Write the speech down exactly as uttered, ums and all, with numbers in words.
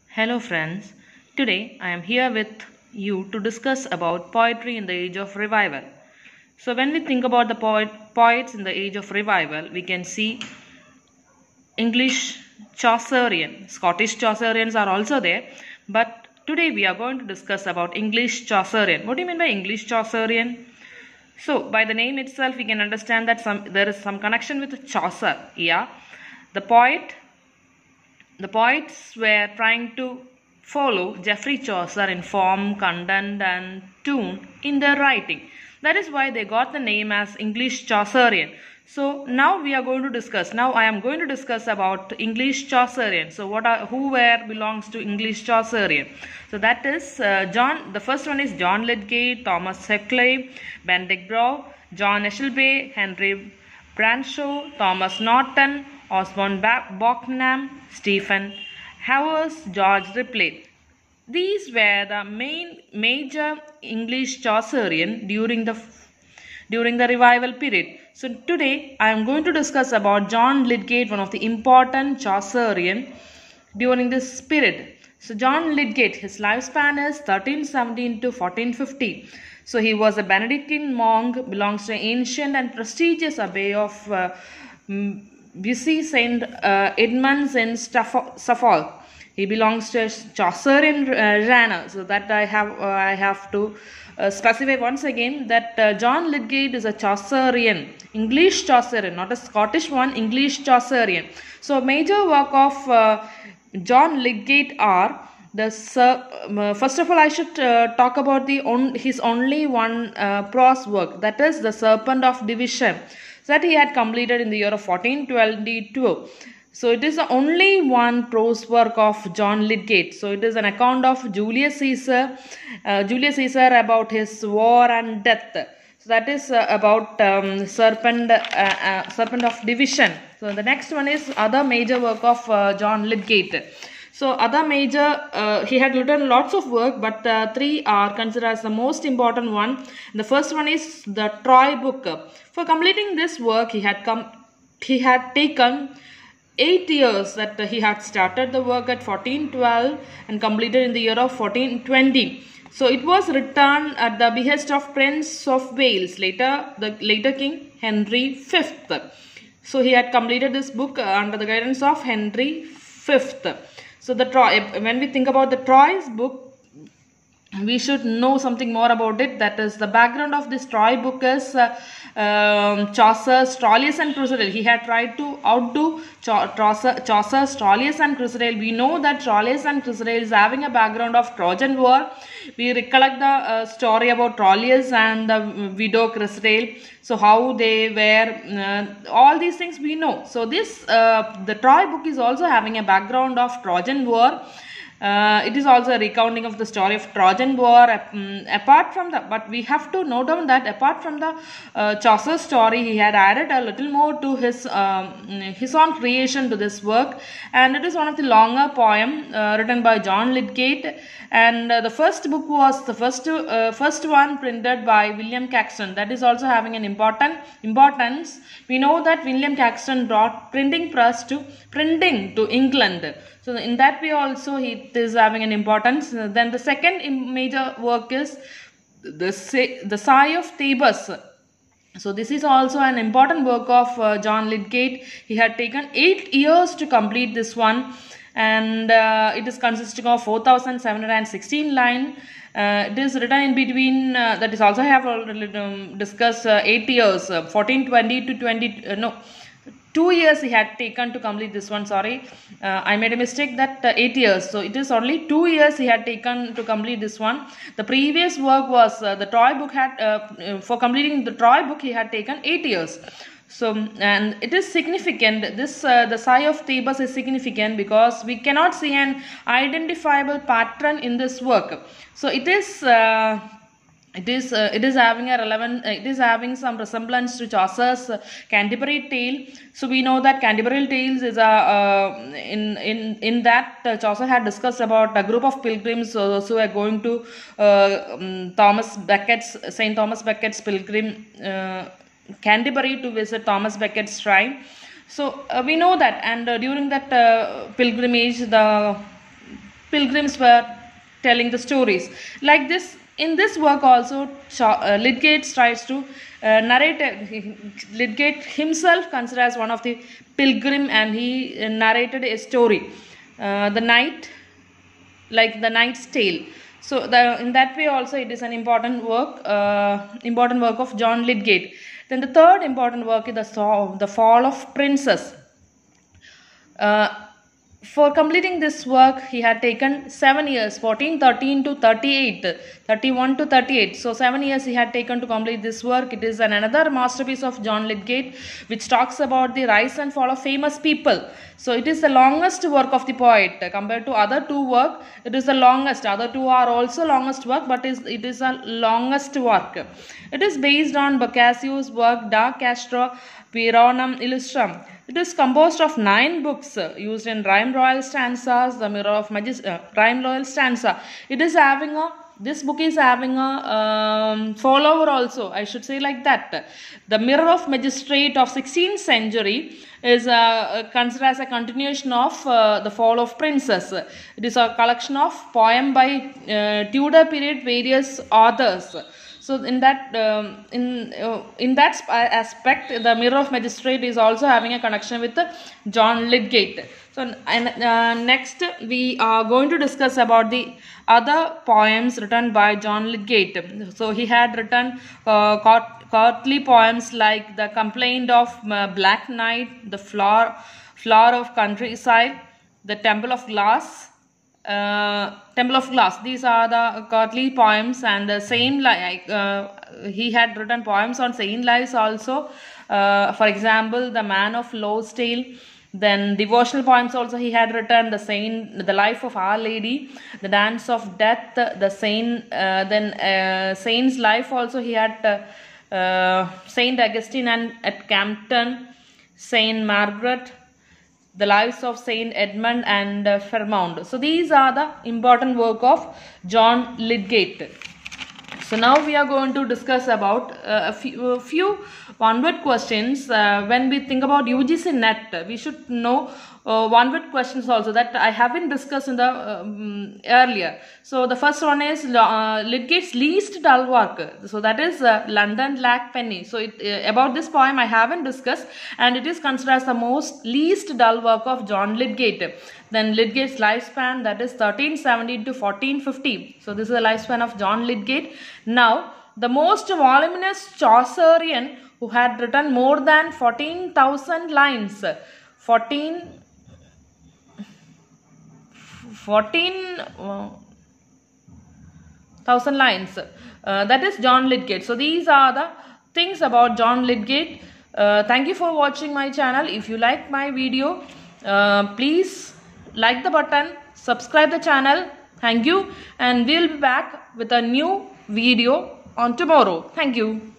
Hello friends, today I am here with you to discuss about poetry in the age of revival. So when we think about the poet, poets in the age of revival, we can see English Chaucerian, Scottish Chaucerians are also there, but today we are going to discuss about English Chaucerian. What do you mean by English Chaucerian? So by the name itself we can understand that some there is some connection with Chaucer. Yeah, the poet The poets were trying to follow Geoffrey Chaucer in form, content and tune in their writing. That is why they got the name as English Chaucerian. So now we are going to discuss, now I am going to discuss about English Chaucerian. So what are, who where belongs to English Chaucerian? So that is uh, John, the first one is John Lydgate, Thomas Heckley, Benedict Brough, John Eshelby, Henry Bradshaw, Thomas Norton, Osborne Bocknam, Stephen Havers, George Ripley. These were the main major English Chaucerian during the during the revival period. So today I am going to discuss about John Lydgate, one of the important Chaucerian during this period. So John Lydgate, his lifespan is thirteen seventeen to fourteen fifty. So he was a Benedictine monk, belongs to an ancient and prestigious abbey of uh, Bussy Saint uh, Edmunds in Suffolk. He belongs to a Chaucerian uh, genre. So that I have uh, I have to uh, specify once again that uh, John Lydgate is a Chaucerian, English Chaucerian, not a Scottish one, English Chaucerian. So major work of uh, John Lydgate are the uh, first of all I should uh, talk about the on, his only one uh, prose work, that is the Serpent of Division, that he had completed in the year of fourteen twenty-two. So it is the only one prose work of John Lydgate. So it is an account of Julius Caesar, uh, Julius Caesar about his war and death. So that is uh, about um, Serpent, uh, uh, Serpent of Division. So the next one is other major work of uh, John Lydgate. So other major, uh, he had written lots of work, but uh, three are considered as the most important one. The first one is the Troy book. For completing this work, he had come, he had taken eight years. That uh, he had started the work at fourteen twelve and completed in the year of fourteen twenty. So it was written at the behest of Prince of Wales, later the later King Henry fifth. So he had completed this book uh, under the guidance of Henry fifth. So the Troy, when we think about the Troy's book, we should know something more about it. That is, the background of this Troy book is uh, um, Chaucer's Troilus and Cressida. He had tried to outdo Chaucer, Chaucer's Troilus and Cressida. We know that Troilus and Cressida is having a background of Trojan War. We recollect the uh, story about Troilus and the widow Cressida. So how they were, uh, all these things we know. So this, uh, the Troy book is also having a background of Trojan War. Uh, it is also a recounting of the story of Trojan War. Um, apart from the, but we have to note down that apart from the uh, Chaucer story, he had added a little more to his um, his own creation to this work, and it is one of the longer poem uh, written by John Lydgate. And uh, the first book was the first uh, first one printed by William Caxton. That is also having an important importance. We know that William Caxton brought printing press to printing to England. So in that way also he is having an importance. Then the second major work is the the Sigh of Thebes. So this is also an important work of uh, John Lydgate. He had taken eight years to complete this one, and uh, it is consisting of four thousand seven hundred sixteen lines. Uh, it is written in between, uh, that is also I have already um, discussed uh, eight years, uh, fourteen twenty to twenty, uh, no, two years he had taken to complete this one. Sorry, uh, I made a mistake, that uh, eight years. So it is only two years he had taken to complete this one. The previous work was uh, the Troy book had, uh, for completing the Troy book he had taken eight years. So, and it is significant, this uh, the Sigh of Thebes is significant because we cannot see an identifiable pattern in this work. So it is uh, It is uh, it is having a relevant uh, it is having some resemblance to Chaucer's uh, Canterbury Tale. So we know that Canterbury Tales is a uh, in in in that uh, Chaucer had discussed about a group of pilgrims uh, who are going to uh, um, Thomas Becket's Saint Thomas Becket's pilgrim uh, Canterbury to visit Thomas Becket's shrine. So uh, we know that, and uh, during that uh, pilgrimage, the pilgrims were telling the stories. Like this, in this work also, uh, Lydgate tries to uh, narrate, uh, Lydgate himself considered as one of the pilgrim, and he uh, narrated a story, uh, the night, like the Knight's Tale. So the, in that way also it is an important work, uh, important work of John Lydgate. Then the third important work is the, the Fall of Princes. Uh, For completing this work, he had taken seven years, fourteen thirteen to thirty-eight, thirty-one to thirty-eight. So seven years he had taken to complete this work. It is an another masterpiece of John Lydgate, which talks about the rise and fall of famous people. So it is the longest work of the poet compared to other two work. It is the longest. Other two are also longest work, but is it is a longest work. It is based on Boccaccio's work Da Castro Pironum Illustrum. It is composed of nine books uh, used in rhyme royal stanzas, the Mirror of Magis uh, rhyme royal stanza. It is having a, this book is having a um, follower also, I should say like that. The Mirror of Magistrate of sixteenth century is uh, considered as a continuation of uh, the Fall of Princes. It is a collection of poem by uh, Tudor period various authors. So in that um, in uh, in that aspect, the Mirror of Magistrate is also having a connection with uh, John Lydgate. So and uh, next we are going to discuss about the other poems written by John Lydgate. So he had written uh, court, courtly poems like the Complaint of uh, Black Knight, the Flower Flower of Countryside, the Temple of Glass. Uh, Temple of Glass. These are the courtly poems, and the Saint like uh, he had written poems on saint lives also. Uh, for example, the Man of Low's Tale. Then devotional poems also he had written, the Saint, the Life of Our Lady, the Dance of Death, the Saint. Uh, then uh, Saint's Life also he had uh, uh, Saint Augustine and at Campton, Saint Margaret, the Lives of Saint Edmund and uh, Fairmount. So these are the important work of John Lydgate. So now we are going to discuss about uh, a few, a few one-word questions. Uh, when we think about U G C Net, we should know uh, one-word questions also that I haven't discussed in the um, earlier. So the first one is uh, Lydgate's least dull work. So that is uh, London Lack Penny. So it, uh, about this poem I haven't discussed, and it is considered as the most least dull work of John Lydgate. Then Lydgate's lifespan, that is thirteen seventy to fourteen fifty. So this is the lifespan of John Lydgate. Now the most voluminous Chaucerian who had written more than fourteen thousand lines. fourteen thousand lines. Uh, that is John Lydgate. So these are the things about John Lydgate. Uh, thank you for watching my channel. If you like my video, uh, please like the button, subscribe the channel. Thank you, and we'll be back with a new video on tomorrow. Thank you.